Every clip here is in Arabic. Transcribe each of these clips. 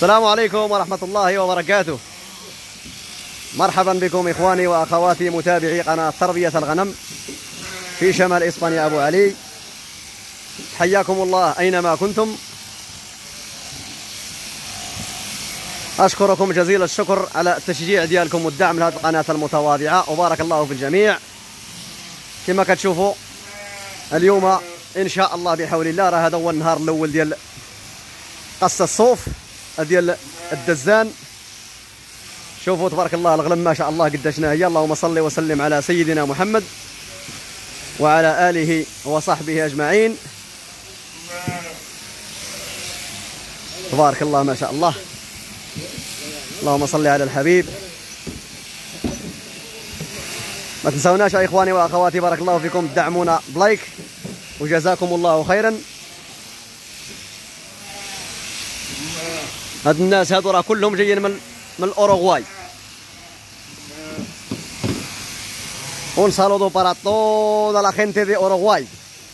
السلام عليكم ورحمة الله وبركاته. مرحبا بكم إخواني وأخواتي متابعي قناة تربية الغنم في شمال إسبانيا أبو علي. حياكم الله أينما كنتم. أشكركم جزيل الشكر على التشجيع ديالكم والدعم لهذه القناة المتواضعة، وبارك الله في الجميع. كما كتشوفوا اليوم إن شاء الله بحول الله راه هذا هو النهار الأول ديال قص الصوف ديال الدزان. شوفوا تبارك الله الغنم ما شاء الله قداش هي. اللهم صل وسلم على سيدنا محمد وعلى آله وصحبه أجمعين. تبارك الله ما شاء الله. اللهم صل على الحبيب. ما تنسوناش يا إخواني وأخواتي بارك الله فيكم تدعمونا بلايك وجزاكم الله خيرا. هاد الناس هادو راه كلهم جايين من الأوروغواي. Un saludo para toda la gente de Uruguay.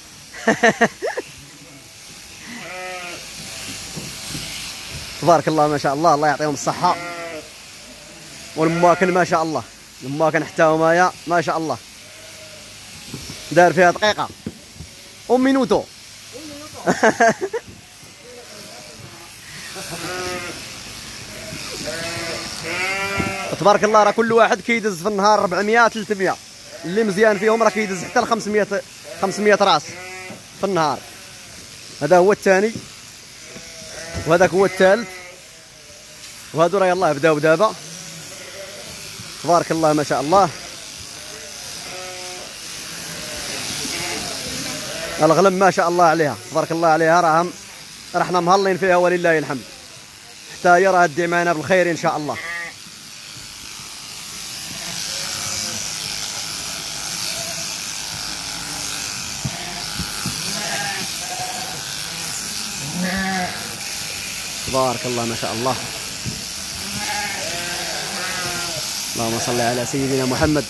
تبارك الله ما شاء الله. الله يعطيهم الصحة. والمواكن ما شاء الله، المواكن حتى هما ما شاء الله دار فيها دقيقة أو مينوتو. تبارك الله راه كل واحد كيدز في النهار 400 300. اللي مزيان فيهم راه كيدز حتى ل 500 راس في النهار. هذا هو الثاني وهذاك هو الثالث، وهادو راه يلاه بداو دابا. تبارك الله ما شاء الله. الغنم ما شاء الله عليها تبارك الله عليها راه حنا مهلين فيها ولله الحمد. حتى هي راه تدعي معنا بالخير ان شاء الله. تبارك الله ما شاء الله. اللهم صل على سيدنا محمد.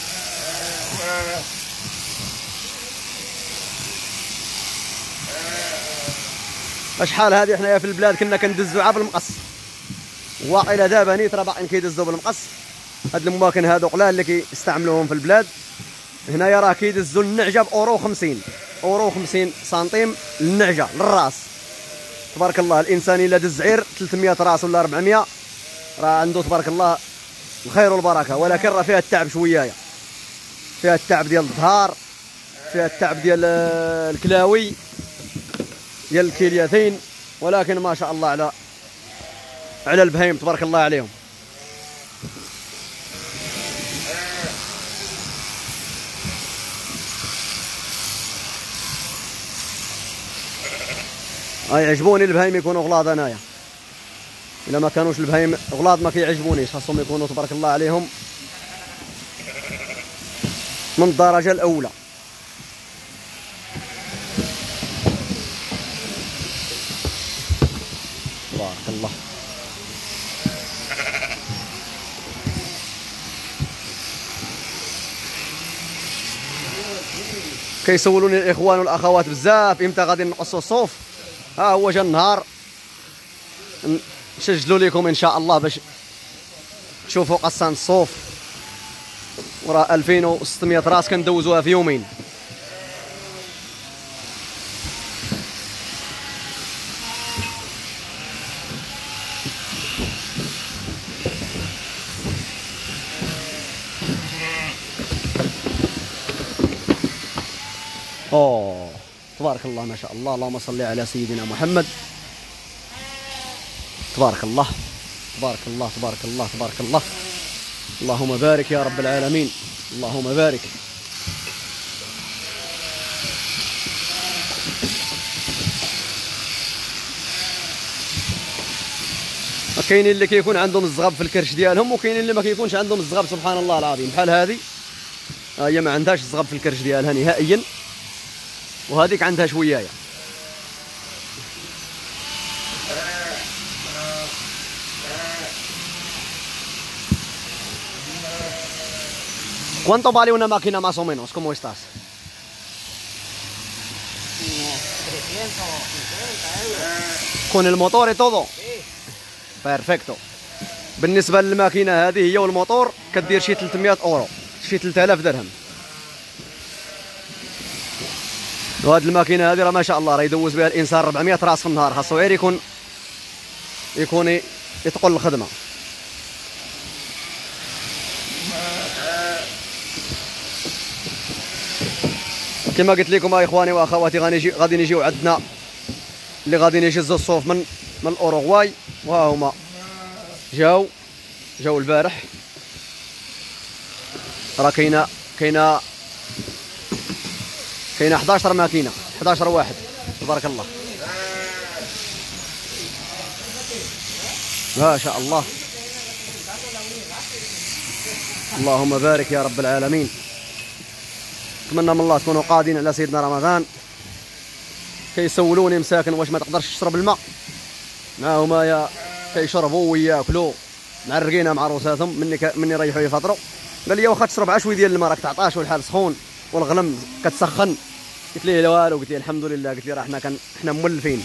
شحال هذه حنايا في البلاد كنا كندزو عا بالمقص، والى دابا نيت راه باقيين كيدزو بالمقص. هاد المواكن هادو قلال اللي كيستعملوهم في البلاد. هنايا راه كيدزو النعجه بأورو 50 أورو 50 سنتيم النعجه للراس. تبارك الله الانسان الا دز عير 300 راس ولا 400 راه عنده تبارك الله الخير والبركه. ولكن راه فيها التعب شويه، فيها التعب ديال الظهر، فيها التعب ديال الكلاوي ديال الكليتين. ولكن ما شاء الله على البهيم تبارك الله عليهم. يعجبوني البهيم يكونوا غلاظ. انايا الا ما كانوش البهيم غلاظ ما كيعجبونيش، خاصهم يكونوا تبارك الله عليهم من الدرجه الاولى. تبارك الله. كيسولوني الاخوان والاخوات بزاف امتى غادي نقصوا الصوف. ها هو جا النهار نسجلوا لكم ان شاء الله باش تشوفوا قصان الصوف. وراه 2600 راس كندوزوها في يومين. اوه تبارك الله ما شاء الله. اللهم صل على سيدنا محمد. تبارك الله تبارك الله تبارك الله تبارك الله. اللهم بارك يا رب العالمين. اللهم بارك. كاينين اللي كيكون عندهم الزغب في الكرش ديالهم، وكاينين اللي ما كيكونش عندهم الزغب سبحان الله العظيم. بحال هذه هي ما عندهاش الزغب في الكرش ديالها نهائيا، وهذيك عندها شويه. ¿Cuánto vale una máquina más o menos? ¿Cómo estás? 350 euros. ¿Con el motor y todo? Sí. بيرفكتو. بالنسبه للماكينه هذه هي والموتور كدير شي 300 اورو، شي 3000 درهم. وهاد الماكينه هذه راه ما شاء الله راه يدوز بها الانسان 400 راس في النهار، خاصو غير يكون يتقل الخدمه. كما قلت لكم اخواني واخواتي غادي نجيو عندنا اللي غادي يجهزوا الصوف من الاوروغواي، وها هما جاو البارح. راه كاينه 11 ماكينه، 11 واحد تبارك الله ما شاء الله. اللهم بارك يا رب العالمين. نتمنى من الله تكونوا قادين على سيدنا رمضان. كيسولوني مساكن واش ما تقدرش تشرب الماء معاهم، يا كيشربوا وياكلوا معرقينه مع روساتهم مني ريحوا يفطروا. قال لي واخا تشرب عشوي ديال الماء راك تعطاش والحال سخون والغلم كتسخن. قلت ليه لا والو، قلت ليه الحمد لله، قلت ليه راه حنا مولفين.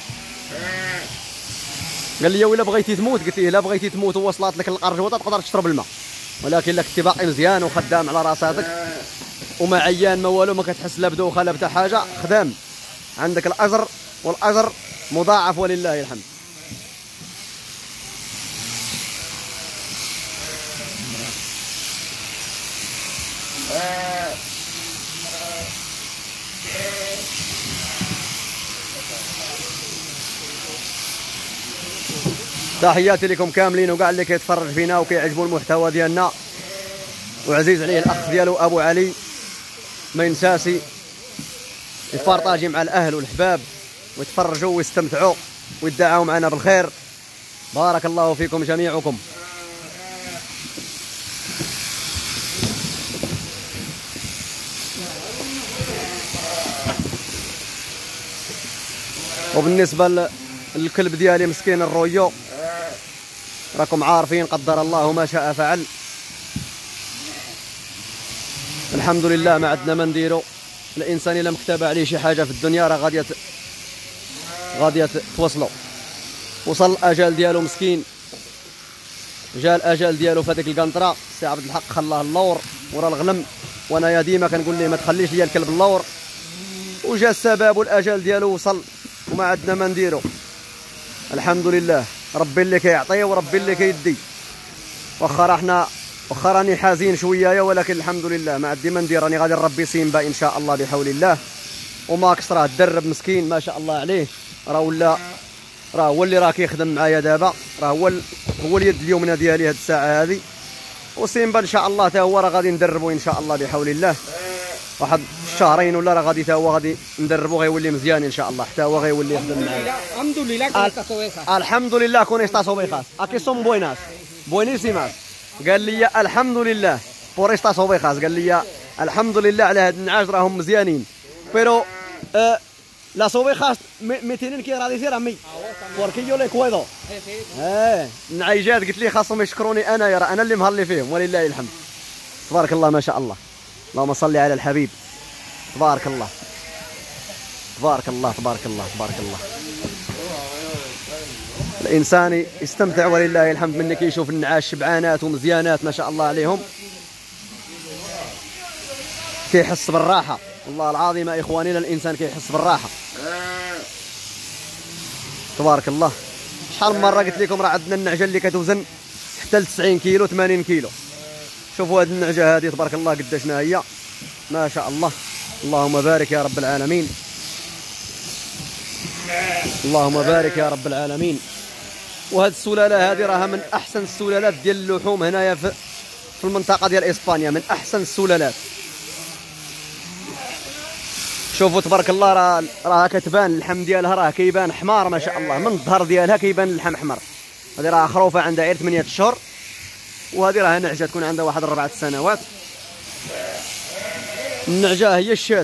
قال لي ولا بغيتي تموت، قلت ليه لا بغيتي تموت ووصلت لك القرجوطه تقدر تشرب الماء، ولكن لك كنتي باقي مزيان وخدام على راساتك وما عيان ما والو، ما كتحس لا بدوخه لا بتا حاجه، خدام عندك الاجر والاجر مضاعف ولله الحمد. تحياتي لكم كاملين وكاع اللي كيتفرج فينا وكيعجبوا المحتوى ديالنا، وعزيز عليه الاخ ديالو ابو علي ما ينساسي يفارطاجي مع الاهل والحباب ويتفرجوا ويستمتعوا ويدعوا معنا بالخير. بارك الله فيكم جميعكم. وبالنسبه للكلب ديالي مسكين الرويو، راكم عارفين قدر الله ما شاء فعل. الحمد لله ما عندنا ما نديرو. الانسان الا مكتب عليه شي حاجه في الدنيا راه غادي توصلو. وصل الاجل ديالو مسكين، جا الاجل ديالو في هذيك القنطره. سي عبد الحق خلاه اللور ورا الغنم، وانا ديما كنقول ليه ما تخليش ليا الكلب اللور. وجا السبب والاجل ديالو وصل وما عندنا ما نديرو. الحمد لله ربي اللي كيعطي وربي اللي كيدي. واخا راني حزين شويه، ولكن الحمد لله ما عندي ما ندير، راني غادي نربي سيمبا ان شاء الله بحول الله. وماكس راه تدرب مسكين ما شاء الله عليه، راه هو اللي راه كيخدم معايا دابا، راه هو اليد اليمنى ديالي هاد الساعه هذه. وسيمبا ان شاء الله حتى هو راه غادي ندربو ان شاء الله بحول الله. واحد شهرين ولا راه غادي حتى هو غادي ندربو غيولي مزيان ان شاء الله، حتى هو غيولي يخدم معايا. الحمد لله con estas ovejas. الحمد لله con estas ovejas. Aquí son buenas, buenísimas. قال لي الحمد لله por estas ovejas. قال لي الحمد لله على هاد النعاج راهم مزيانين. pero las ovejas me tienen que agradecer a mí porque yo le cuido. النعيجات قلت لي خاصهم يشكروني انا، راه انا اللي مهلي فيهم ولله الحمد. تبارك الله ما شاء الله. اللهم صل على الحبيب. تبارك الله تبارك الله تبارك الله تبارك الله. الانسان يستمتع ولله الحمد من كيشوف النعاش شبعانات ومزيانات ما شاء الله عليهم، كيحس بالراحه. والله العظيم يا اخواني الانسان كيحس بالراحه. تبارك الله. شحال من مره قلت لكم راه عندنا النعجه اللي كتوزن حتى ل 90 كيلو 80 كيلو. شوفوا هذه النعجه هذه تبارك الله قداشنا هي ما شاء الله. اللهم بارك يا رب العالمين. اللهم بارك يا رب العالمين. وهذه السلاله هذه راها من احسن السلالات ديال اللحوم هنايا في المنطقه ديال اسبانيا، من احسن السلالات. شوفوا تبارك الله راها كتبان اللحم ديالها راه كيبان حمار ما شاء الله، من الظهر ديالها كيبان اللحم احمر. هذه راه خروفه عندها غير 8 اشهر، وهذه راه نعجه تكون عندها واحد 4 سنوات. النعجه هي الشات.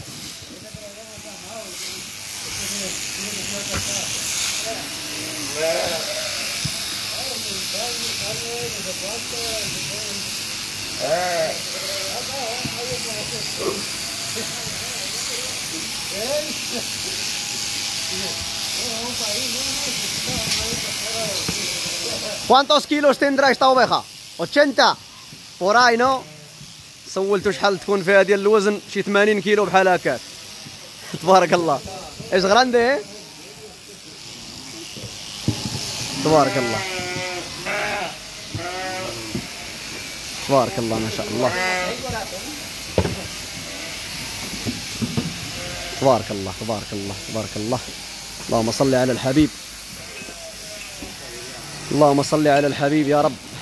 ¿Cuántos kilos tendrá esta oveja? 80 por ahí no. سولتو شحال تكون فيها ديال الوزن؟ شي 80 كيلو بحال هكاك. تبارك الله. ايش غراندي؟ تبارك الله. تبارك الله ما شاء الله. تبارك الله تبارك الله تبارك الله. اللهم صل على الحبيب. اللهم صل على الحبيب يا رب.